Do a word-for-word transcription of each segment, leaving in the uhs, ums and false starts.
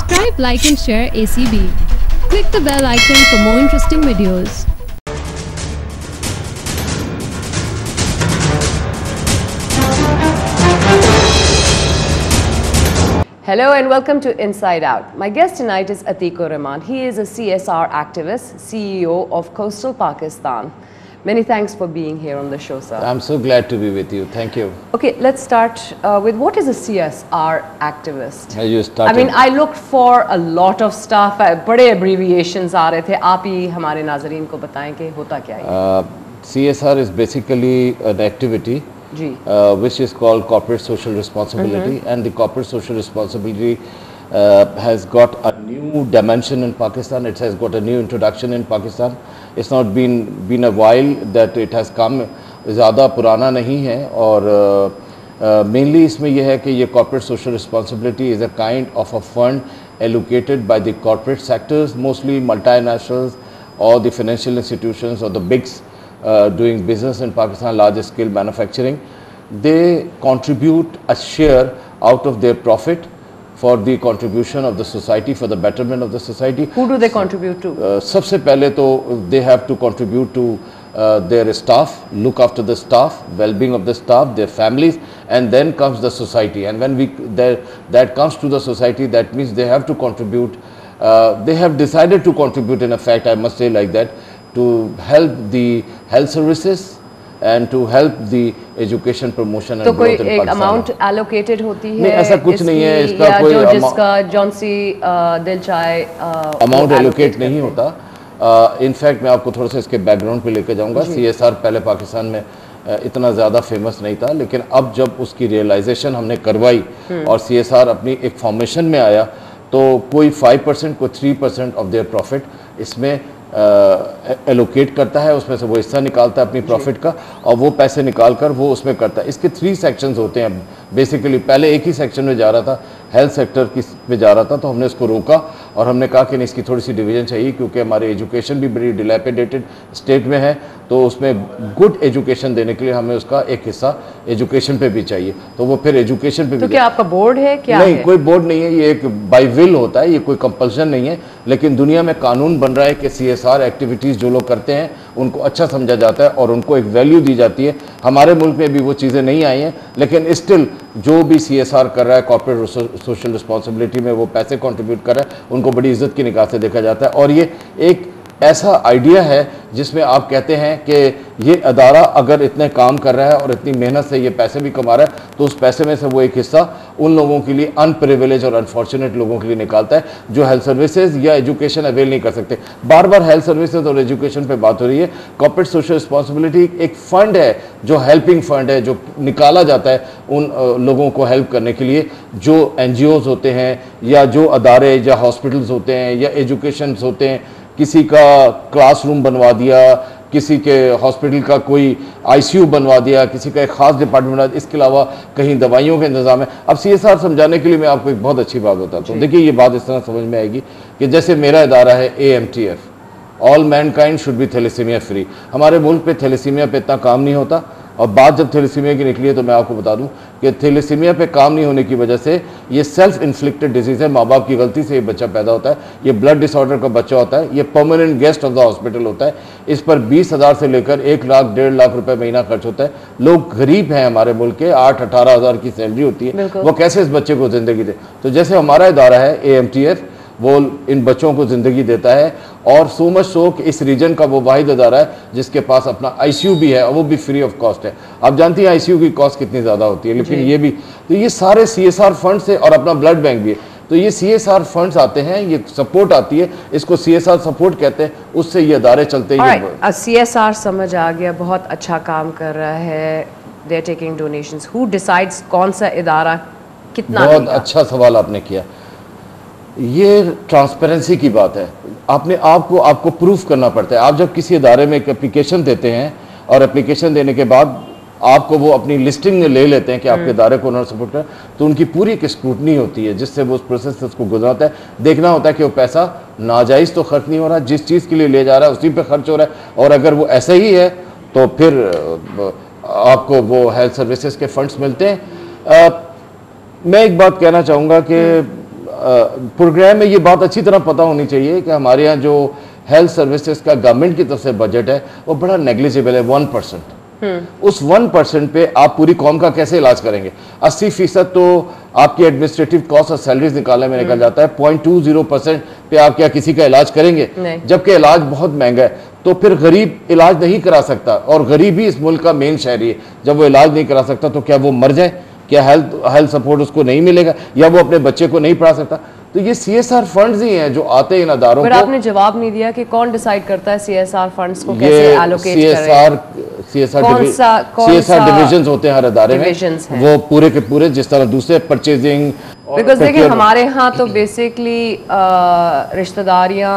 Subscribe, like and share A C B. Click the bell icon for more interesting videos. Hello and welcome to Inside Out. My guest tonight is Atikur Rahman. He is a C S R activist, C E O of Coastal Pakistan. Many thanks for being here on the show, sir. I'm so glad to be with you. Thank you. Okay, let's start uh, with what is a C S R activist? You started. I mean, I looked for a lot of stuff. बड़े abbreviations आ रहे थे. आप ही हमारे नाज़रीन को बताएं कि होता क्या है? C S R is basically an activity uh, which is called corporate social responsibility, mm-hmm. and the corporate social responsibility uh, has got a new dimension in Pakistan. It has got a new introduction in Pakistan. It's not been been a while that it has come. ज़्यादा पुराना नहीं है और mainly uh, uh, इसमें यह है कि ये corporate social responsibility is a kind of a fund allocated by the corporate sectors, mostly multinationals or the financial institutions or the bigs uh, doing business in Pakistan, large scale manufacturing. They contribute a share out of their profit for the contribution of the society, for the betterment of the society. Who do they contribute to? Uh, सबसे पहले तो they have to contribute to uh, their staff, look after the staff, well-being of the staff, their families, and then comes the society. And when we that that comes to the society, that means they have to contribute. Uh, they have decided to contribute. In effect, I must say like that, to help the health services and to help the education promotion and तो growth in कोई एक Pakistan. amount allocated होती है? नहीं, ऐसा कुछ नहीं है. इसका या कोई जो जिसका जौन सी दिल चाहे अमाउंट एलोकेट नहीं होता. इनफैक्ट मैं आपको थोड़ा सा इसके बैकग्राउंड पे लेके जाऊंगा. सीएसआर पहले पाकिस्तान में इतना ज़्यादा फेमस नहीं था, लेकिन अब जब उसकी रियलाइजेशन हमने करवाई और सीएसआर अपनी एक फॉर्मेशन में आया, तो कोई फाइव परसेंट कोई three percent of their profit इसमें एलोकेट uh, करता है, उसमें से वो हिस्सा निकालता है अपनी प्रॉफिट का और वो पैसे निकाल कर वो उसमें करता है. इसके थ्री सेक्शंस होते हैं बेसिकली. पहले एक ही सेक्शन में जा रहा था, हेल्थ सेक्टर की में जा रहा था, तो हमने इसको रोका और हमने कहा कि नहीं, इसकी थोड़ी सी डिवीजन चाहिए क्योंकि हमारी एजुकेशन भी बड़ी डिलैपिडेटेड स्टेट में है, तो उसमें गुड एजुकेशन देने के लिए हमें उसका एक हिस्सा एजुकेशन पे भी चाहिए. तो वो फिर एजुकेशन पे तो भी. क्या आपका बोर्ड है? क्या नहीं है? कोई बोर्ड नहीं है, ये एक बाई विल होता है, ये कोई कंपल्शन नहीं है. लेकिन दुनिया में कानून बन रहा है कि सीएसआर एक्टिविटीज़ जो लोग करते हैं उनको अच्छा समझा जाता है और उनको एक वैल्यू दी जाती है. हमारे मुल्क में भी वो चीज़ें नहीं आई हैं, लेकिन स्टिल जो भी सीएसआर कर रहा है कॉर्पोरेट सोशल रिस्पॉन्सिबिलिटी में वो पैसे कंट्रीब्यूट कर रहा है, उनको बड़ी इज्जत की निगाह से देखा जाता है. और ये एक ऐसा आइडिया है जिसमें आप कहते हैं कि ये अदारा अगर इतने काम कर रहा है और इतनी मेहनत से ये पैसे भी कमा रहा है, तो उस पैसे में से वो एक हिस्सा उन लोगों के लिए अनप्रिविलेज और अनफॉर्चुनेट लोगों के लिए निकालता है जो हेल्थ सर्विसेज या एजुकेशन अवेल नहीं कर सकते. बार बार हेल्थ सर्विसेज और एजुकेशन पे बात हो रही है. कॉर्पोरेट सोशल रिस्पॉन्सिबिलिटी एक फ़ंड है जो हेल्पिंग फ़ंड है, जो निकाला जाता है उन लोगों को हेल्प करने के लिए जो एन जी ओज़ होते हैं या जो अदारे या हॉस्पिटल्स होते हैं या एजुकेशन होते हैं. किसी का क्लासरूम बनवा दिया, किसी के हॉस्पिटल का कोई आईसीयू बनवा दिया, किसी का एक ख़ास डिपार्टमेंट बना दिया, इसके अलावा कहीं दवाइयों का इंतज़ाम है. अब सीएसआर समझाने के लिए मैं आपको एक बहुत अच्छी बात बताता हूँ. देखिए, ये बात इस तरह समझ में आएगी कि जैसे मेरा इदारा है A M T F, all mankind should be thalassaemia free. हमारे मुल्क पे थैलेसीमिया पे इतना काम नहीं होता. और बात जब थैलेसीमिया की निकली है तो मैं आपको बता दूं कि थैलेसीमिया पे काम नहीं होने की वजह से ये सेल्फ इन्फ्लिक्टेड डिजीज़ है. माँ बाप की गलती से ये बच्चा पैदा होता है. ये ब्लड डिसऑर्डर का बच्चा होता है. ये permanent guest of the hospital होता है. इस पर बीस हज़ार से लेकर एक लाख डेढ़ लाख रुपए महीना खर्च होता है. लोग गरीब हैं हमारे मुल्क के, आठ अठारह हज़ार की सैलरी होती है, वो कैसे इस बच्चे को ज़िंदगी दे. तो जैसे हमारा इदारा है ए एम टी एफ, वो इन बच्चों को ज़िंदगी देता है. और सो मच सो कि इस रीजन का वो वाहिद अदारा है जिसके पास अपना आईसीयू भी है और वो भी फ्री ऑफ कॉस्ट है. आप जानती हैं आईसीयू की कॉस्ट कितनी ज़्यादा होती है, लेकिन ये भी, तो ये सारे सीएसआर फंड से, और अपना ब्लड बैंक भी है. तो ये सीएसआर फंड्स आते हैं, ये सपोर्ट आती है, इसको सीएसआर सपोर्ट कहते हैं, उससे ये अदारे चलते हैं. सीएसआर समझ आ गया, बहुत अच्छा काम कर रहा है, they are taking donations. Who decides कौन सा इदारा कितना? बहुत अच्छा सवाल आपने किया. ये ट्रांसपेरेंसी की बात है. आपने आपको आपको प्रूफ करना पड़ता है. आप जब किसी इदारे में एक एप्लीकेशन देते हैं और एप्लीकेशन देने के बाद आपको वो अपनी लिस्टिंग में ले लेते हैं कि आपके इदारे को उन्होंने सपोर्ट करें, तो उनकी पूरी एक स्क्रूटनी होती है जिससे वो उस प्रोसेस से उसको गुजराता है. देखना होता है कि वो पैसा नाजायज़ तो खर्च नहीं हो रहा, जिस चीज़ के लिए ले जा रहा है उसी पे खर्च हो रहा है. और अगर वो ऐसे ही है तो फिर आपको वो हेल्थ सर्विसेज के फंड्स मिलते हैं. आ, मैं एक बात कहना चाहूँगा कि प्रोग्राम में ये बात अच्छी तरह पता होनी चाहिए कि हमारे यहाँ जो हेल्थ सर्विसेज का गवर्नमेंट की तरफ से बजट है वो बड़ा नेग्लिजिबल है, वन परसेंट। उस वन परसेंट पे आप पूरी कौम का कैसे इलाज करेंगे? अस्सी फीसद तो आपकी एडमिनिस्ट्रेटिव कॉस्ट और सैलरीज निकालने में निकल जाता है, पॉइंट टू जीरो परसेंट पे आप क्या किसी का इलाज करेंगे? जबकि इलाज बहुत महंगा है। तो फिर गरीब इलाज नहीं करा सकता, और गरीब ही इस मुल्क का मेन शहरी है। जब वो इलाज नहीं करा सकता तो क्या वो मर जाए? क्या हेल्थ हेल्थ सपोर्ट उसको नहीं मिलेगा, या वो अपने बच्चे को नहीं पढ़ा सकता? तो ये सीएसआर फंड्स ही हैं जो आते हैं इन अदारों को। पर आपने जवाब नहीं दिया कि कौन डिसाइड करता है सीएसआर फंड्स को कैसे एलोकेट करें? सीएसआर सीएसआर डिविजंस होते हैं हर अदारे में, वो पूरे के पूरे जिस तरह दूसरे परचेजिंग। बिकॉज देखिए हमारे यहाँ तो बेसिकली रिश्तेदारियाँ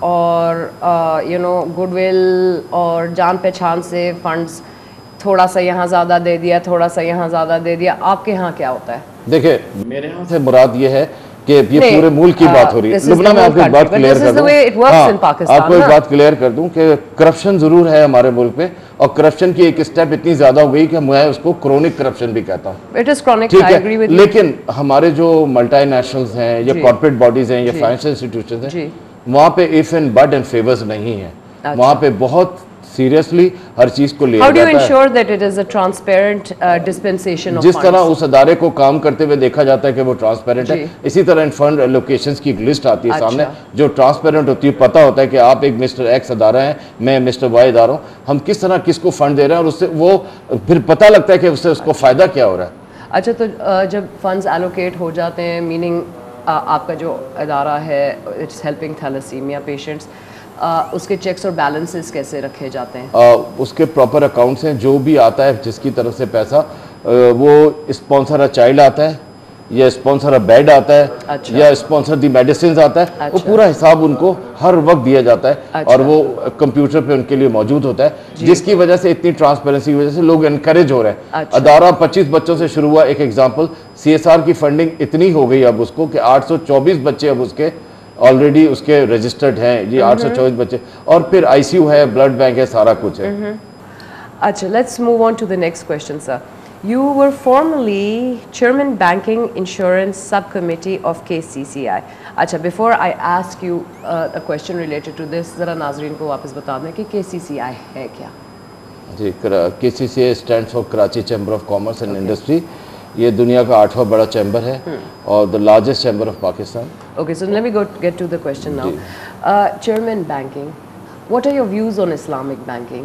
और यू नो गुडविल और जान पहचान से फंड्स, थोड़ा सा यहाँ ज़्यादा दे दिया, थोड़ा सा यहाँ ज़्यादा दे दिया। आपके यहाँ क्या होता है? देखिए मेरे यहाँ से मुराद ये है कि ये पूरे मुल्क की बात हो रही है। लुबना मैं आपको एक बात क्लियर कर दूं, हाँ, आपको एक बात क्लियर कर दूं कि करप्शन जरूर है हमारे मुल्क में, और करप्शन की एक स्टेप इतनी ज्यादा हो गई कि मैं उसको क्रोनिक करप्शन भी कहता हूँ। It is chronic, I agree with you. लेकिन हमारे जो मल्टीनेशनल्स हैं या कॉर्पोरेट बॉडीज हैं या फाइनेंशियल इंस्टीट्यूशंस हैं, वहाँ पे if and but and favours नहीं है। वहाँ पे बहुत सीरियसली हर चीज को लिया जाता है। How do you ensure that it is a transparent uh, dispensation of जिस funds? तरह उस अदारे को काम करते हुए देखा जाता है कि वो ट्रांसपेरेंट है, इसी तरह इन फंड एलोकेशंस की एक लिस्ट आती है सामने जो ट्रांसपेरेंट होती है। पता होता है कि आप एक मिस्टर एक्स अदारा हैं, मैं मिस्टर वाई अदारा हूँ, हम किस तरह किसको फंड दे रहे हैं, और उससे वो फिर पता लगता है कि उससे उसको फायदा क्या हो रहा है। अच्छा, तो जब फंड्स एलोकेट हो जाते हैं, मीनिंग आपका जो अदारा है it's helping thalassaemia patients, Uh, उसके चेक्स और बैलेंसेस कैसे रखे जाते हैं? uh, उसके प्रॉपर अकाउंट्स हैं। जो भी आता है जिसकी तरफ से पैसा, uh, वो स्पॉन्सर अ चाइल्ड आता है, या स्पॉन्सर अ बेड आता है, अच्छा। या स्पॉन्सर दी मेडिसिन आता है, अच्छा। वो पूरा हिसाब उनको हर वक्त दिया जाता है, अच्छा। और वो कंप्यूटर पे उनके लिए मौजूद होता है, जिसकी वजह से इतनी ट्रांसपेरेंसी की वजह से लोग इनकरेज हो रहे हैं। अच्छा। अदारा पच्चीस बच्चों से शुरू हुआ, एक एग्जाम्पल, सीएसआर की फंडिंग इतनी हो गई अब उसको कि आठ सौ चौबीस बच्चे अब उसके ऑलरेडी उसके रजिस्टर्ड हैं जी, आठ सौ चौबीस बच्चे, और फिर आईसीयू है, ब्लड बैंक है, सारा कुछ है। अच्छा, let's move on to the next question sir. You were formerly chairman banking insurance subcommittee of K C C I. अच्छा, before I ask you uh, a question related to this, जरा नाजरीन को वापस बता दें कि K C C I है क्या? जी, K C C I stands for Karachi Chamber of Commerce and Industry. ये दुनिया का आठवां बड़ा चैम्बर है और the largest chamber of Pakistan. Okay, so let me go get to the question now. Chairman banking, what are your views on Islamic banking?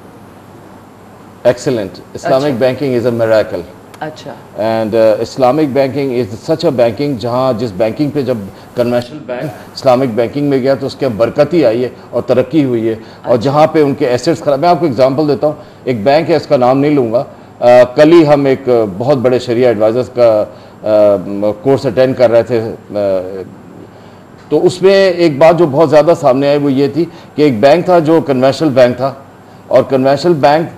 Excellent. Islamic banking is a miracle. अच्छा। And Islamic banking is such a banking, जहाँ जिस banking पे जब conventional bank Islamic banking में गया तो उसके बरकत ही आई है और तरक्की हुई है। अच्छा। और जहाँ पे उनके एसेट्स खराब, मैं आपको एग्जांपल देता हूँ, एक बैंक है, इसका नाम नहीं लूँगा, Uh, कल ही हम एक uh, बहुत बड़े शरिया एडवाइजर्स का कोर्स uh, अटेंड कर रहे थे, uh, तो उसमें एक बात जो बहुत ज़्यादा सामने आई वो ये थी कि एक बैंक था जो कन्वेंशनल बैंक था, और कन्वेंशनल बैंक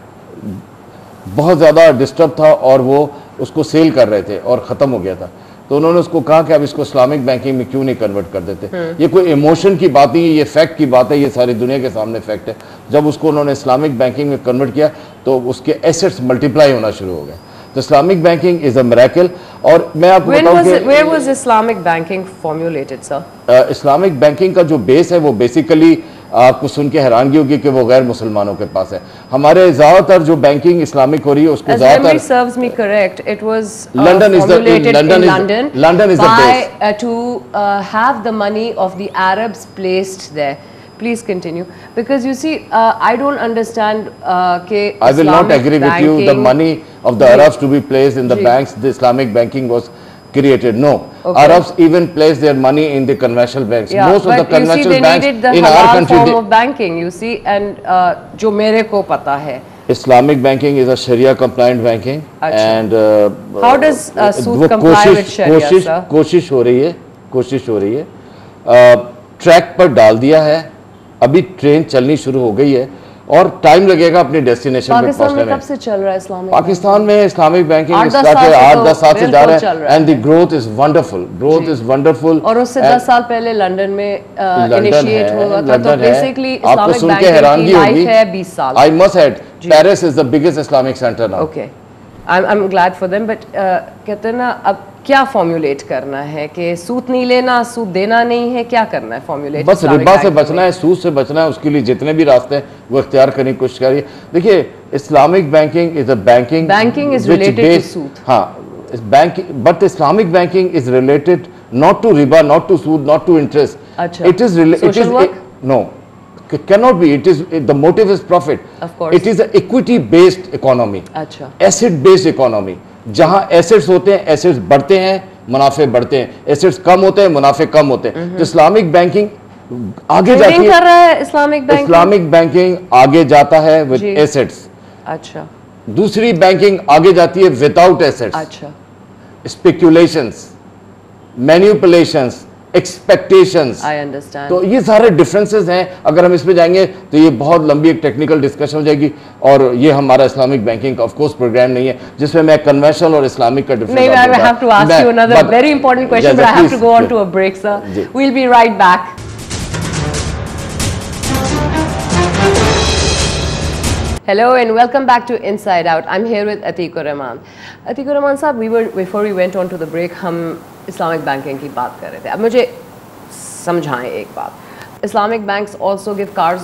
बहुत ज़्यादा डिस्टर्ब था और वो उसको सेल कर रहे थे और ख़त्म हो गया था। तो उन्होंने उसको कहा कि अब इसको इस्लामिक बैंकिंग में क्यों नहीं कन्वर्ट कर देते। ये कोई इमोशन की बात नहीं है, ये फैक्ट की बात है, ये सारी दुनिया के सामने फैक्ट है। जब उसको उन्होंने इस्लामिक बैंकिंग में कन्वर्ट किया तो उसके एसेट्स मल्टीप्लाई होना शुरू हो गए। तो Islamic banking is a miracle. और मैं आपको बताऊं कि where was Islamic banking formulated sir? Islamic banking का जो बेस है वो बेसिकली आपको सुन के हैरानगी होगी कि वो गैर मुसलमानों के पास है। हमारे ज्यादातर जो बैंकिंग इस्लामिक हो रही है उसको ज्यादातर serves me correct, it was uh, London is the formulated London in is London London is the by base uh, to uh, have the money of the Arabs placed there. Please continue, because you see uh, I don't understand uh, ke I will not agree with you the money of the Arabs to be placed in the Ji. banks. The Islamic banking was created. No, okay. Arabs even place their money in the conventional banks. Yeah, most of the conventional see, banks the in our country form of banking, you see, and uh, जो मेरे को पता है, Islamic banking is a Sharia compliant banking. Achha. And uh, how does uh, Sood comply with Sharia? कोशिश कोशिश हो रही है, कोशिश हो रही है, ट्रैक पर डाल दिया है, अभी ट्रेन चलनी शुरू हो गई है और टाइम लगेगा अपनी डेस्टिनेशन पे पहुंचने में। कब से चल रहा है इस्लामिक? पाकिस्तान में इस्लामिक बैंकिंग स्टार्ट है आठ दस साल से जा रहा है, and the growth is wonderful, growth is wonderful. और उससे दस साल पहले लंदन में इनिशिएट हुआ था, तो बेसिकली आपको सुन के हैरानगी होगी, है बीस साल। I must add Paris is the biggest Islamic centre now. Okay, I am glad for them, but कहते हैं ना, अब क्या फॉर्मुलेट करना है कि सूद नहीं लेना, सूद देना नहीं है, क्या करना है फॉर्मुलेट? बस रिबा से बचना है, सूद से बचना है, उसके लिए जितने भी रास्ते हैं वो इख्तियार करने की कोशिश करिए। देखिए, Islamic banking is a banking banking is related to सूद। हाँ, banking, but Islamic banking is related not to रिबा, नॉट टू सूद, नॉट टू इंटरेस्ट। अच्छा, it is it is no, cannot be. It is, the motive is profit. Of course. It is an equity based economy. अच्छा, asset based economy. जहां assets होते हैं, assets बढ़ते हैं, मुनाफे बढ़ते हैं, assets कम होते हैं, मुनाफे कम होते हैं। तो इस्लामिक बैंकिंग आगे जाती है, कर रहा है इस्लामिक बैंकिंग, इस्लामिक बैंकिंग आगे जाता है with assets। अच्छा, दूसरी बैंकिंग आगे जाती है without assets। अच्छा, speculations, manipulations, expectations. I understand. तो ये सारे डिफरेंसेस हैं, अगर हम इसमें जाएंगे तो ये बहुत लंबी एक टेक्निकल डिस्कशन हो जाएगी, और ये हमारा इस्लामिक बैंकिंग का ऑफ कोर्स प्रोग्राम नहीं है जिसमें मैं कन्वेंशनल और इस्लामिक का डिफरेंस। नहीं, I have to ask you another very important question, but I have to go on to a break sir. We will be right back. Hello and welcome back to Inside Out. I'm here with Atikur Rahman. Atikur Rahman साहब, we were before we went on to the break, हम Islamic banking की बात कर रहे थे। अब मुझे समझाएं एक बात, Islamic banks also give cars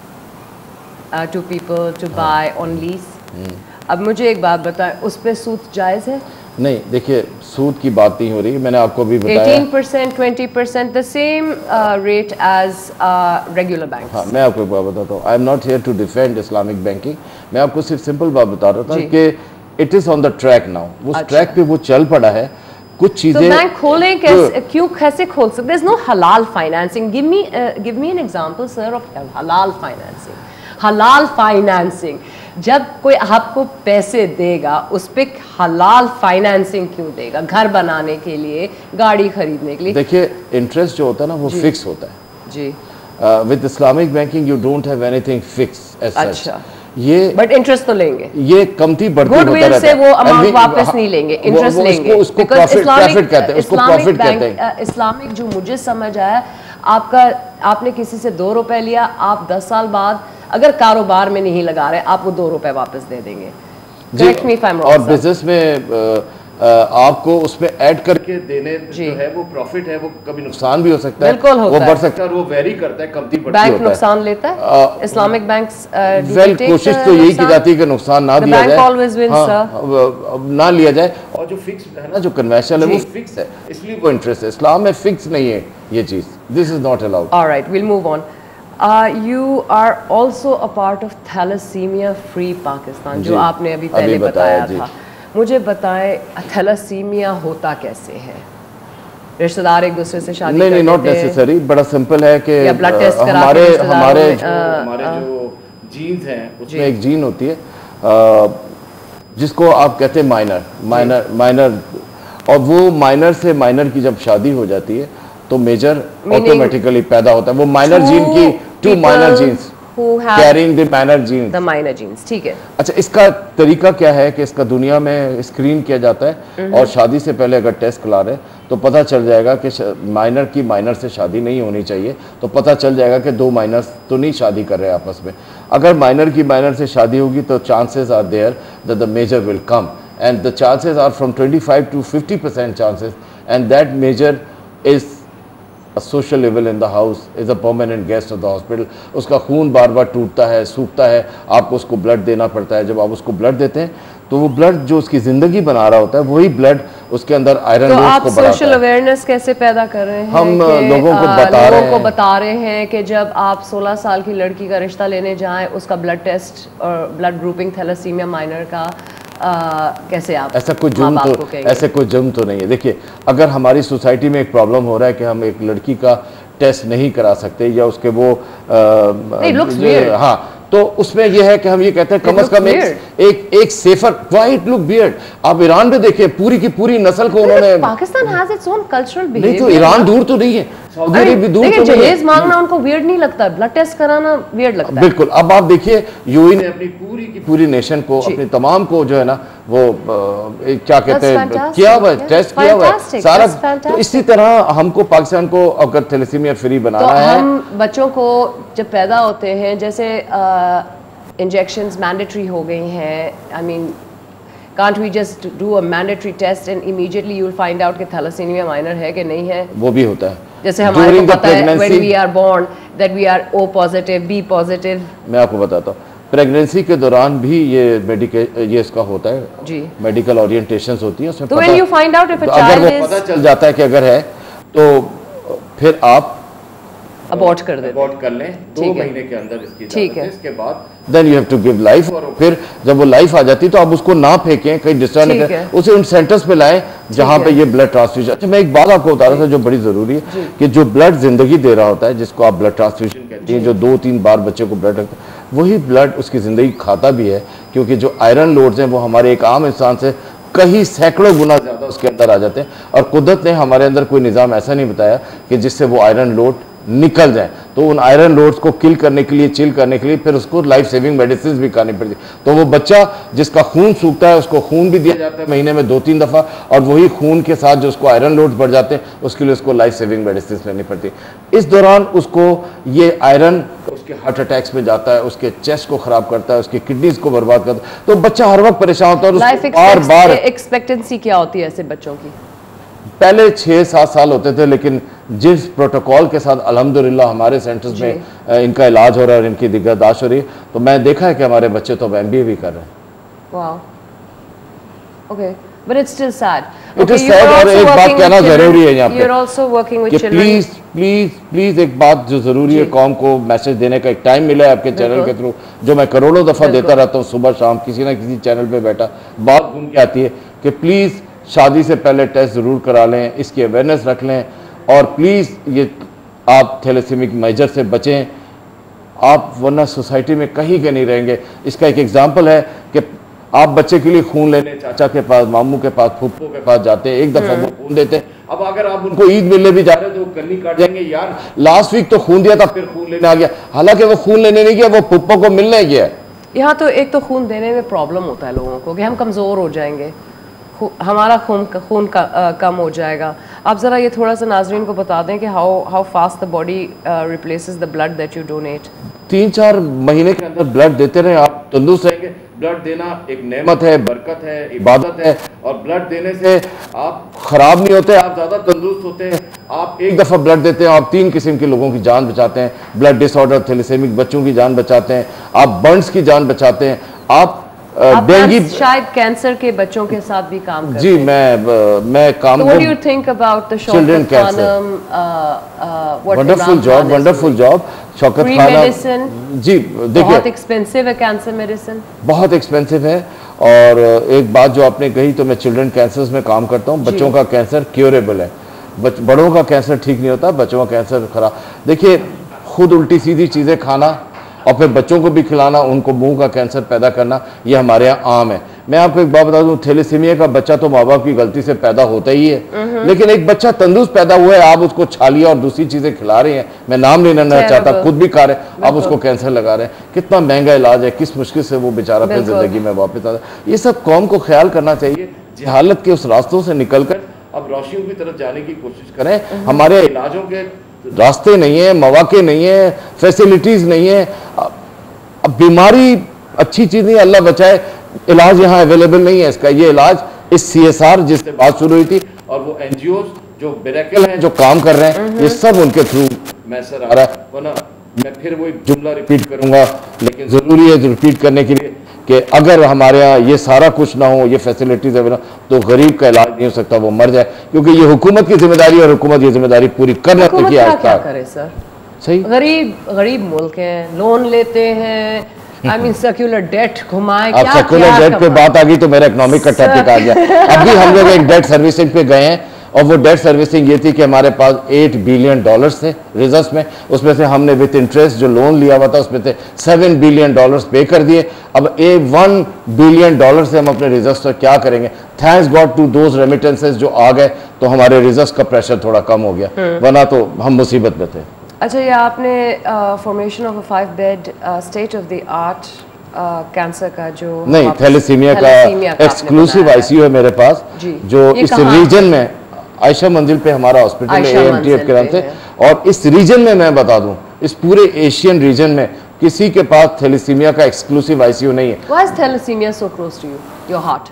uh, to people to buy on lease। अब मुझे एक बात बताएं, उस पे सूद जायज़ है? नहीं, देखिए, सूद की बात नहीं हो रही, मैंने आपको भी बताया eighteen percent, twenty percent, the same uh, rate as uh, regular banks। हाँ, मैं आपको एक बात बताता हूँ, I am not here to defend Islamic banking, मैं आपको सिर्फ सिंपल बात बता रहा था कि it is on the track now, उस अच्छा। ट्रैक पे वो चल पड़ा है। कुछ चीजें तो बैंक खोलें कैसे, क्यों कैसे खोल सकते? देयर इज नो हलाल financing. Give me give me an example sir of हलाल फाइनेंसिंग। हलाल फाइनेंसिंग, जब कोई आपको पैसे देगा उस पे हलाल फाइनेंसिंग क्यों देगा? घर बनाने के लिए, गाड़ी खरीदने के लिए। देखिए, इंटरेस्ट जो होता है ना वो फिक्स होता है जी। With Islamic banking you don't have anything fix as such. अच्छा, ये बट इंटरेस्ट तो लेंगे, ये कमती बढ़ती होता गुडविल रहता से है। वो And अमाउंट we- वापस हाँ, नहीं लेंगे, वो- इंटरेस्ट वो लेंगे। उसको- उसको Because profit- इस्लामिक- profit कहते हैं, उसको इस्लामिक profit कहते बैंक- हैं। अ, इस्लामिक जो मुझे समझ आया, आपका आपने किसी से दो रुपए लिया, आप दस साल बाद अगर कारोबार में नहीं लगा रहे, आप वो दो रुपए वापस दे देंगे। Correct me if I'm wrong, और sir। बिजनेस में अ, अ, आपको उसमें ऐड करके देने जो है वो प्रॉफिट है, वो कभी नुकसान भी हो सकता है, बिल्कुल होता वो है। बढ़ सकता है, और वो वेरी करता है, कमती बढ़ती बैंक होता है। नुकसान लेता है? अ, इस्लामिक बैंक्स वेल कोशिश तो यही की जाती है कि नुकसान ना The दिया bank जाए, always wins, हाँ, sir। अब- अब ना लिया जाए, और जो फिक्स है ना, जो कन्वेंशनल है वो फिक्स है, इसलिए वो इंटरेस्ट है। इस्लाम में फिक्स नहीं है ये चीज, this is not allowed. Alright, will move on. You are also a part of thalassaemia free Pakistan, जो जी, आपने अभी अभी पहले बताया, बताया जी। था। मुझे बताएं, थैलेसीमिया होता कैसे है? रिश्तेदार एक दूसरे से शादी नहीं नहीं, कर नॉट लेते हैं? नेसेसरी, बड़ा सिंपल है कि या blood test अ, करा के हमारे रिश्तेदारों हमारे में, जो अ, हमारे अ, जो जीन्स हैं उसमें एक जीन होती है अ, जिसको आप कहते हैं माइनर माइनर माइनर और वो माइनर से माइनर की जब शादी हो जाती है तो मेजर ऑटोमेटिकली पैदा होता है। वो माइनर जीन की two minor genes who have carrying the minor genes, the minor genes, ठीक है। अच्छा, इसका तरीका क्या है कि इसका दुनिया में स्क्रीन किया जाता है, और शादी से पहले अगर टेस्ट करा रहे तो पता चल जाएगा कि माइनर की माइनर से शादी नहीं होनी चाहिए, तो पता चल जाएगा कि दो माइनर्स तो नहीं शादी कर रहे आपस में। अगर माइनर की माइनर से शादी होगी तो chances are there that the major will come, and the chances are from twenty five to fifty percent chances, and that major is A social level in the house, is a permanent guest of the hospital। उसका खून बार बार टूटता है, सूखता है, आपको उसको blood देना पड़ता है। जब आप उसको ब्लड देते हैं तो वो ब्लड जो उसकी ज़िंदगी बना रहा होता है वही ब्लड उसके अंदर आयरन तो डोज आप को बढ़ाता है। सोशल अवेयरनेस कैसे पैदा कर रहे हैं? हम कि, लोगों को आ, बता रहे लोगों को हैं बता रहे हैं कि जब आप सोलह साल की लड़की का रिश्ता लेने जाएं, उसका ब्लड टेस्ट और ब्लड ग्रुपिंग थैलेसीमिया माइनर का आ, कैसे आप ऐसा कोई जुर्म माँ बाप को तो कहेंगे? ऐसे कोई जुर्म तो नहीं है। देखिए, अगर हमारी सोसाइटी में एक प्रॉब्लम हो रहा है कि हम एक लड़की का टेस्ट नहीं करा सकते या उसके वो आ, looks जो- weird। हाँ, तो उसमें यह है कि हम ये कहते हैं कम से कम एक, एक एक सेफर वाइट लुक बियर्ड। आप ईरान में देखिए, पूरी की पूरी नस्ल को उन्होंने, Pakistan has its own cultural नहीं बिहेवियर। तो ईरान दूर तो नहीं है, सऊदी अरेबिया भी दूर तो नहीं जहेज है। मांगना उनको वियर्ड नहीं लगता, ब्लड टेस्ट कराना वियर्ड लगता है। बिल्कुल। अब आप देखिए, यूएई ने अपनी पूरी की पूरी नेशन को, अपनी तमाम को जो है ना वो आ, क्या कहते हैं, fantastic, किया हुआ है, yeah, टेस्ट किया हुआ है fantastic, सारा। that's fantastic। तो इसी तरह हमको पाकिस्तान को अगर थैलेसीमिया फ्री तो बनाना है, हम बच्चों को जब पैदा होते हैं, जैसे इंजेक्शंस मैंडेटरी हो गई हैं, I mean Can't we just do a mandatory test and immediately you'll find out कि thalassemia minor है कि नहीं है? वो भी होता है। जैसे हमारे को पता है when we are born that we are O positive, B positive. मैं आपको बताता हूँ, प्रेगनेंसी के दौरान भी ये मेडिकल ये इसका होता है जी, मेडिकल ओरिएंटेशंस होती है उसमें। तो when you find out if a child अगर is वो पता चल जाता है कि अगर है तो फिर आप अबॉर्ट कर देते अबॉर्ट कर लें दो महीने के अंदर इसकी ठीक है। इसके बाद then you have to give life, और फिर जब वो लाइफ आ जाती है तो आप उसको ना फेंकें, कहीं डिस्टर्ब नहीं करें, उसे उन सेंटर्स पे लाएं जहां पे ये ब्लड ट्रांसफ्यूजन। अच्छा, मैं एक बात आपको बता रहा था जो बड़ी जरूरी है कि जो ब्लड जिंदगी दे रहा होता है, जिसको आप ब्लड ट्रांसफ्यूजन कहते हैं, जो दो तीन बार बच्चे को ब्लड रखता है, वही ब्लड उसकी जिंदगी खाता भी है, क्योंकि जो आयरन लोड्स हैं वो हमारे एक आम इंसान से कहीं सैकड़ों गुना ज्यादा उसके अंदर आ जाते हैं, और कुदरत ने हमारे अंदर कोई निज़ाम ऐसा नहीं बताया कि जिससे वो आयरन लोड निकल जाए। तो उन आयरन लोड्स को किल करने के लिए, चिल करने के लिए फिर उसको लाइफ सेविंग मेडिसिन भी खानी पड़ती। तो वो बच्चा जिसका खून सूखता है उसको खून भी दिया जाता है महीने में दो तीन दफा, और वही खून के साथ जो उसको आयरन लोड्स बढ़ जाते हैं उसके लिए उसको लाइफ सेविंग मेडिसिन लेनी पड़ती है। इस दौरान उसको ये आयरन उसके हार्ट अटैक्स में जाता है, उसके चेस्ट को खराब करता है, उसकी किडनीज को बर्बाद करता है, तो बच्चा हर वक्त परेशान होता है। लाइफ बार बार एक्सपेक्टेंसी क्या होती है ऐसे बच्चों की? पहले छः सात साल होते थे, लेकिन जिस प्रोटोकॉल के साथ अल्हम्दुलिल्लाह हमारे सेंटर्स में इनका इलाज हो रहा है और इनकी निगहदाश्त हो रही है, तो मैं देखा है कि हमारे बच्चे तो अब एम बी ए भी कर रहे हैं। Wow, okay, but it's still sad. It is sad. और एक बात कहना जरूरी है यहाँ पे, you are also working with children. Please please please एक बात जो जरूरी है, कौम को मैसेज देने का एक टाइम मिला है आपके चैनल के थ्रू, जो मैं करोड़ों दफा देता रहता हूँ सुबह शाम, किसी ना किसी चैनल पे बैठा बात घूम के आती है कि प्लीज शादी से पहले टेस्ट ज़रूर करा लें, इसकी अवेयरनेस रख लें, और प्लीज़ ये आप थैलेसीमिक मेजर से बचें, आप वरना सोसाइटी में कहीं के नहीं रहेंगे। इसका एक एग्जांपल है कि आप बच्चे के लिए खून लेने चाचा के पास, मामू के पास, फूफो के पास जाते हैं, एक दफ़ा वो खून देते हैं, अब अगर आप उनको ईद मिलने भी जा रहे हैं तो वो कन्नी काट जाएंगे, यार लास्ट वीक तो खून दिया था फिर खून लेने आ गया, हालांकि वो खून लेने नहीं गया, वो फूफो को मिलने गया। यहाँ तो एक तो खून देने में प्रॉब्लम होता है लोगों को कि हम कमज़ोर हो जाएंगे, हमारा खून खून का, आ, कम हो जाएगा। आप ज़रा ये थोड़ा सा नाजरीन को बता दें कि how how fast the body replaces the blood that you donate. तीन चार महीने के अंदर ब्लड देते रहे, आप तंदुरुस्त रहेंगे। ब्लड देना एक नेमत है, बरकत है, इबादत है, और ब्लड देने से आप खराब नहीं होते, आप ज़्यादा तंदुरुस्त होते हैं। आप एक दफ़ा ब्लड देते हैं, आप तीन किस्म के लोगों की जान बचाते हैं, ब्लड डिसऑर्डर थैलेसेमिक बच्चों की जान बचाते हैं, आप बर्न्स की जान बचाते हैं, आप डेंगू, शायद कैंसर के बच्चों के साथ भी काम करते जी हैं। मैं मैं काम so what do you think about the children Khanum, wonderful job wonderful job Shaukat Khanum ji. देखिए बहुत एक्सपेंसिव है कैंसर मेडिसिन, बहुत एक्सपेंसिव है। और एक बात जो आपने कही, तो मैं चिल्ड्रन कैंसर्स में काम करता हूँ। बच्चों का कैंसर क्योरेबल है, बड़ों का कैंसर ठीक नहीं होता, बच्चों का कैंसर खराब। देखिए खुद उल्टी सीधी चीज़ें खाना और फिर बच्चों को भी खिलाना, उनको मुंह का कैंसर पैदा करना, ये हमारे यहाँ आम है। मैं आपको एक बात बता दूं, थैलेसीमिया का बच्चा तो माँ बाप की गलती से पैदा होता ही है, लेकिन एक बच्चा तंदुरुस्त पैदा हुआ है, आप उसको छालिया और दूसरी चीजें खिला रहे हैं, मैं नाम नहीं लेना चाहता, खुद भी खा रहे हैं, आप उसको कैंसर लगा रहे हैं। कितना महंगा इलाज है, किस मुश्किल से वो बेचारा फिर जिंदगी में वापस आता है। ये सब कौम को ख्याल करना चाहिए, जहालत के उस रास्तों से निकल कर अब रोशनियों की तरफ जाने की कोशिश करें। हमारे इलाजों के रास्ते नहीं है, मौके नहीं है, फैसिलिटीज नहीं है। अब बीमारी अच्छी चीज नहीं, अल्लाह बचाए, इलाज यहाँ अवेलेबल नहीं है इसका। ये इलाज इस सी एस आर जिससे बात शुरू हुई थी, और वो एनजीओ जो मिरेकल हैं जो काम कर रहे हैं, ये सब उनके थ्रू मैसर आ रहा है। वरना मैं फिर वही जुमला रिपीट करूंगा, लेकिन जरूरी है रिपीट करने के लिए कि अगर हमारे यहाँ ये सारा कुछ ना हो, ये फैसिलिटीज अवेलेबल, तो गरीब का इलाज नहीं हो सकता, वो मर जाए। क्योंकि ये हुकूमत की जिम्मेदारी है और हुकूमत ये जिम्मेदारी पूरी करना चाहिए। आज क्या करे सर, सही गरीब गरीब मुल्क है, लोन लेते हैं, आई मीन सर्कुलर डेट घुमाए। अब सर्कुलर डेट पे बात आ गई तो मेरा इकोनॉमिक का टॉपिक आ गया। अभी हम लोग एक डेट सर्विसिंग पे गए हैं, और वो डेट सर्विसिंग ये थी कि हमारे पास एट बिलियन डॉलर्स थे रिजर्व में, उसमें से हमने विद इंटरेस्ट जो लोन लिया हुआ था उसमें से सेवन बिलियन डॉलर्स पे कर दिए। अब ए वन बिलियन डॉलर से हम अपने रिजर्व से क्या करेंगे? Thanks god to those remittances जो आ गए, तो हमारे रिजर्व का प्रेशर थोड़ा कम हो गया, वरना तो हम मुसीबत में थे। अच्छा, ये आपने formation of a five bed state of the art cancer का जो नहीं, थैलेसीमिया का एक्सक्लूसिव आईसीयू है मेरे पास, जो इस रीजन में आयशा मंजिल पे हमारा हॉस्पिटल है ए एम टी एफ के नाम से। और इस रीजन में मैं बता दूं, इस पूरे एशियन रीजन में किसी के पास थैलेसीमिया का एक्सक्लूसिव आईसीयू नहीं है। Why is thalassemia so close to you, your heart?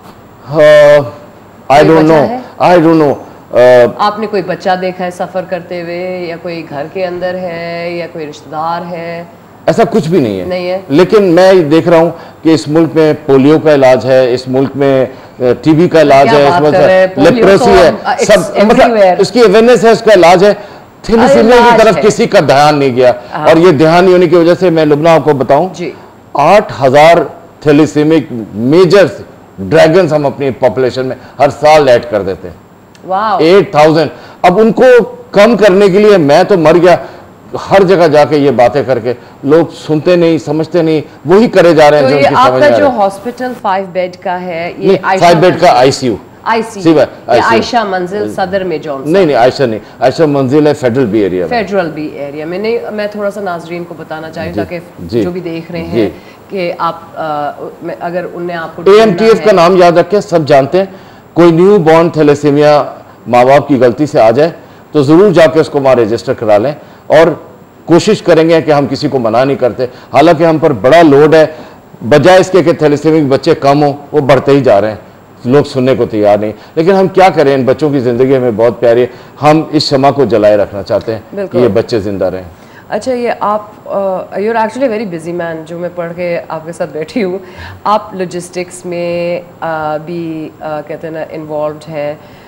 I don't know I don't know आपने कोई बच्चा देखा है सफर करते हुए, या कोई घर के अंदर है, या कोई रिश्तेदार है? ऐसा कुछ भी नहीं है, नहीं है। लेकिन मैं देख रहा हूँ कि इस मुल्क में पोलियो का इलाज है, इस मुल्क में टीबी का इलाज है, इस मुल्क लेप्रोसी है, सब मतलब उसकी अवेयरनेस है, उसका इलाज है। थैलेसीमिया की तरफ किसी का ध्यान नहीं गया, और ये ध्यान नहीं होने की वजह से मैं लुबना आपको बताऊं, आठ हजार थैलेसीमिक मेजर ड्रैगन्स हम अपनी पॉपुलेशन में हर साल ऐड कर देते हैं। Eight thousand. अब उनको कम करने के लिए मैं तो मर गया, हर जगह जाके ये बातें करके लोग सुनते नहीं, समझते नहीं, वही करे जा रहे हैं। तो जो ये उनकी समझ आपका आ जो रहा है। हॉस्पिटल फाइव बेड का है, ये फाइव बेड का आईसीयू आईसीयू आयशा मंजिल सदर में जॉनसन? नहीं नहीं, आयशा नहीं, आयशा मंजिल है फेडरल बी एरिया में। फेडरल बी एरिया में नहीं, मैं थोड़ा सा नाजरीन को बताना चाहूँ ताकि जो भी देख रहे हैं कि आप आ, अगर उनने आपको एएमटीएफ का नाम याद रखें, सब जानते हैं। कोई न्यू बॉर्न थैलेसीमिया माँ बाप की गलती से आ जाए तो जरूर जाके उसको वहाँ रजिस्टर करा लें, और कोशिश करेंगे कि हम किसी को मना नहीं करते। हालांकि हम पर बड़ा लोड है, बजाय इसके कि थैलेसीमिक बच्चे कम हो, वो बढ़ते ही जा रहे हैं, लोग सुनने को तैयार नहीं। लेकिन हम क्या करें, इन बच्चों की ज़िंदगी हमें बहुत प्यारी है, हम इस शमा को जलाए रखना चाहते हैं कि ये बच्चे जिंदा रहें। अच्छा, ये आप you are actually very busy man, जो मैं पढ़ के आपके साथ बैठी हूँ। आप लॉजिस्टिक्स में uh, भी uh, कहते हैं ना इन्वॉल्व्ड है।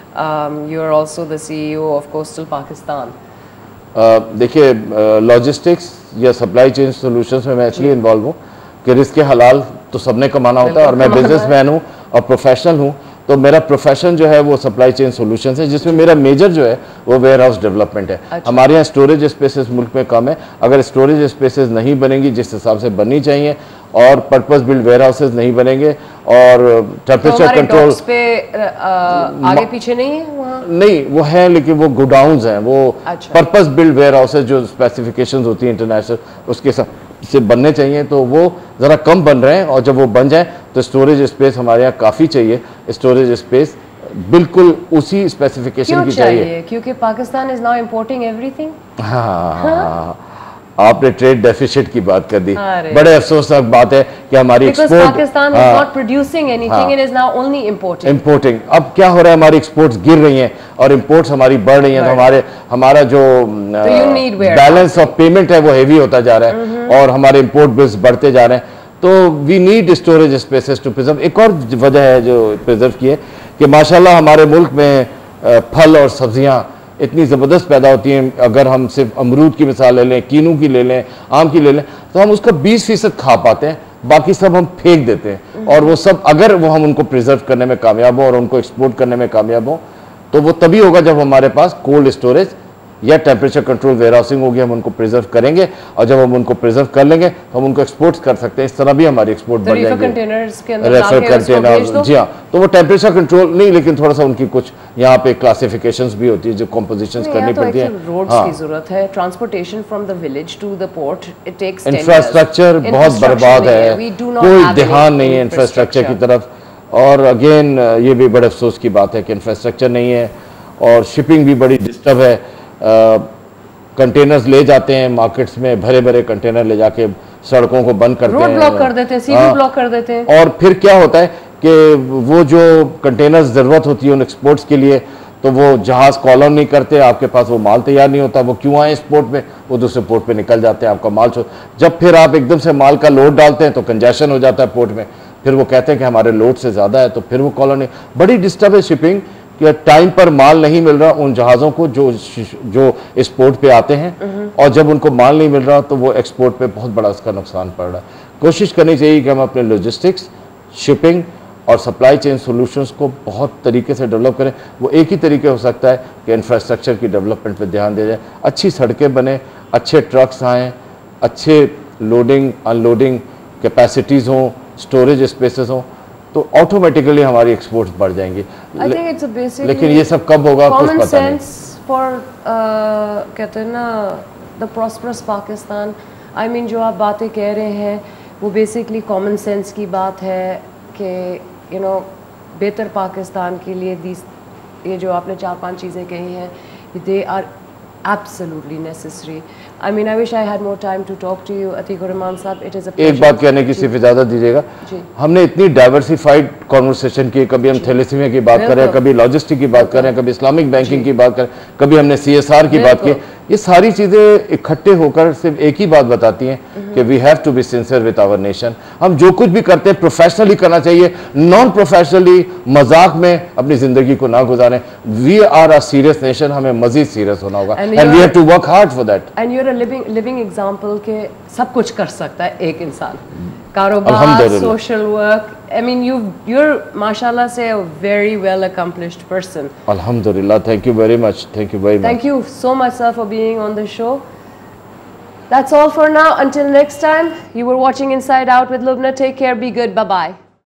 You are also the CEO of coastal Pakistan. देखिए, लॉजिस्टिक्स या सप्लाई चेन सॉल्यूशंस में मैं इसलिए इन्वॉल्व हूँ कि रिस्क हलाल तो सबने कमाना होता है, और मैं बिजनेसमैन हूँ और प्रोफेशनल हूँ। तो मेरा प्रोफेशन जो है वो सप्लाई चेन सॉल्यूशंस है, जिसमें मेरा मेजर जो है वो वेयर हाउस डेवलपमेंट है। अच्छा। हमारे यहाँ स्टोरेज स्पेसेस मुल्क में कम है, अगर स्टोरेज स्पेसेस नहीं बनेंगी जिस हिसाब से बननी चाहिए, और पर्पस बिल्ड वेयर हाउसेज नहीं बनेंगे, और टेम्परेचर तो कंट्रोल पे आ, आगे पीछे नहीं है वहाँ? नहीं, वो है, लेकिन वो गोडाउन्स हैं, वो पर्पस बिल्ड वेयर हाउसेज जो स्पेसिफिकेशंस होती हैं इंटरनेशनल उसके साथ से बनने चाहिए, तो वो ज़रा कम बन रहे हैं। और जब वो बन जाए तो स्टोरेज स्पेस हमारे यहाँ काफ़ी चाहिए, स्टोरेज स्पेस बिल्कुल उसी स्पेसिफिकेशन की चाहिए, चाहिए? क्योंकि Pakistan is now importing everything. हाँ, हाँ, आपने ट्रेड डेफिसिट की बात कर दी, बड़े अफसोसनाक बात है कि हमारी export, Pakistan is not producing anything, it is now only importing importing अब क्या हो रहा है, हमारी एक्सपोर्ट्स गिर रही हैं और इंपोर्ट्स हमारी बढ़ रही हैं, तो हमारे हमारा जो बैलेंस ऑफ पेमेंट है वो हेवी होता जा रहा है, और हमारे इंपोर्ट बिल्स बढ़ते जा रहे हैं। तो we need storage spaces to preserve. एक और वजह है जो प्रिजर्व की है कि माशाल्लाह हमारे मुल्क में फल और सब्जियां इतनी ज़बरदस्त पैदा होती हैं। अगर हम सिर्फ अमरूद की मिसाल ले लें, कीनू की ले लें, आम की ले लें, तो हम उसका बीस फीसद खा पाते हैं, बाकी सब हम फेंक देते हैं। और वो सब अगर वो हम उनको प्रिजर्व करने में कामयाब हो और उनको एक्सपोर्ट करने में कामयाब हो, तो वो तभी होगा जब हमारे पास कोल्ड स्टोरेज या टेम्परेचर कंट्रोल वेयर हाउसिंग होगी, हम उनको प्रिजर्व करेंगे, और जब हम उनको प्रिजर्व कर लेंगे तो हम उनको एक्सपोर्ट कर सकते हैं। इस तरह भी हमारी एक्सपोर्ट बढ़ जाएगी। रेफर कंटेनर, जी हाँ, तो वो टेम्परेचर कंट्रोल नहीं, लेकिन थोड़ा सा उनकी कुछ यहाँ पे क्लासिफिकेशंस भी होती है जो कंपोजिशंस करनी पड़ती है। रोड्स की जरूरत है, transportation from the village to the port, it takes infrastructure बहुत बर्बाद है, कोई ध्यान नहीं है इंफ्रास्ट्रक्चर की तरफ। और अगेन ये भी बड़े अफसोस की बात है कि इंफ्रास्ट्रक्चर नहीं है, और शिपिंग भी बड़ी डिस्टर्ब है। कंटेनर्स ले जाते हैं मार्केट्स में, भरे भरे कंटेनर ले जाके सड़कों को बंद करते हैं, रोड ब्लॉक कर देते हैं, सीधी ब्लॉक कर देते हैं। और फिर क्या होता है कि वो जो कंटेनर्स ज़रूरत होती है उन एक्सपोर्ट्स के लिए, तो वो जहाज़ कॉलम नहीं करते, आपके पास वो माल तैयार नहीं होता, वो क्यों आए इस पोर्ट में, वो दूसरे पोर्ट पे निकल जाते हैं, आपका माल छो जब फिर आप एकदम से माल का लोड डालते हैं तो कंजेशन हो जाता है पोर्ट में, फिर वो कहते हैं कि हमारे लोड से ज़्यादा है, तो फिर वो कॉलम नहीं। बड़ी डिस्टर्ब है शिपिंग कि टाइम पर माल नहीं मिल रहा उन जहाज़ों को जो जो इस पोर्ट पे आते हैं, और जब उनको माल नहीं मिल रहा तो वो एक्सपोर्ट पे बहुत बड़ा उसका नुकसान पड़ रहा है। कोशिश करनी चाहिए कि हम अपने लॉजिस्टिक्स, शिपिंग और सप्लाई चेन सॉल्यूशंस को बहुत तरीके से डेवलप करें। वो एक ही तरीके हो सकता है कि इंफ्रास्ट्रक्चर की डेवलपमेंट पे ध्यान दिया जाए, अच्छी सड़कें बने, अच्छे ट्रक्स आएँ, अच्छे लोडिंग अनलोडिंग कैपेसिटीज़ हों, स्टोरेज स्पेसेस हों, तो ऑटोमेटिकली हमारी एक्सपोर्ट्स बढ़ जाएंगी। ले, लेकिन ये सब कब होगा कुछ पता नहीं। फॉर कहते हैं ना the prosperous Pakistan, I mean जो आप बातें कह रहे हैं वो बेसिकली कॉमन सेंस की बात है कि यू नो बेहतर पाकिस्तान के लिए दीस ये जो आपने चार पांच चीज़ें कही हैं, they are absolutely necessary. I mean, I wish I had more time to talk to you, Atiq Rahman साहब. It is a pleasure. एक बात कहने की सिर्फ इजाज़त दीजिएगा, हमने इतनी डाइवर्सिफाइड कॉन्वर्सेशन की, कभी हम थैलेसीमिया की बात कर रहे हैं, कभी लॉजिस्टिक की बात कर रहे हैं, कभी इस्लामिक बैंकिंग की बात कर रहे हैं, कभी हमने सी एस आर की बात की. ये सारी चीज़ें इकट्ठे होकर सिर्फ एक ही बात बताती हैं कि we have to be sincere with our nation. हम जो कुछ भी करते हैं प्रोफेशनली करना चाहिए, नॉन प्रोफेशनली मजाक में अपनी ज़िंदगी को ना गुजारें. We are a serious nation, हमें मजीद सीरियस होना होगा and we have to work hard for that. And you are a living living example के सब कुछ कर सकता है एक इंसान. कारोबार, social work, I mean you you're mashallah say a very well accomplished person. Alhamdulillah, thank you very much. Thank you very much. Thank you so much sir for being on the show. That's all for now. Until next time, you were watching Inside Out with Lubna. Take care, be good, bye bye.